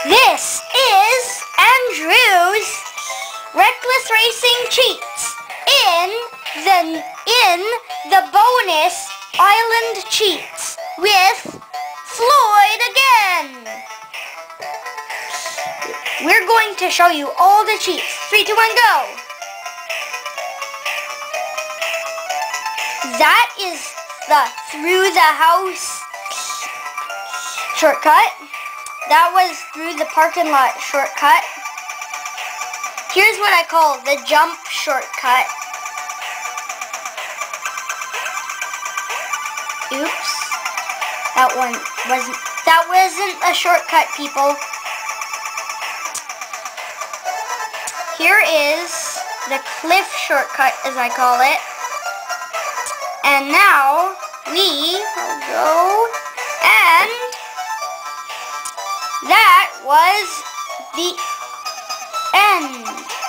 This is Andrew's Reckless Racing Cheats in the bonus Island Cheats with Floyd again. We're going to show you all the cheats. 3, 2, 1, go. That is the through the house shortcut. That was through the parking lot shortcut. Here's what I call the jump shortcut. Oops. That wasn't a shortcut, people. Here is the cliff shortcut, as I call it. And now we will go, and that was the end.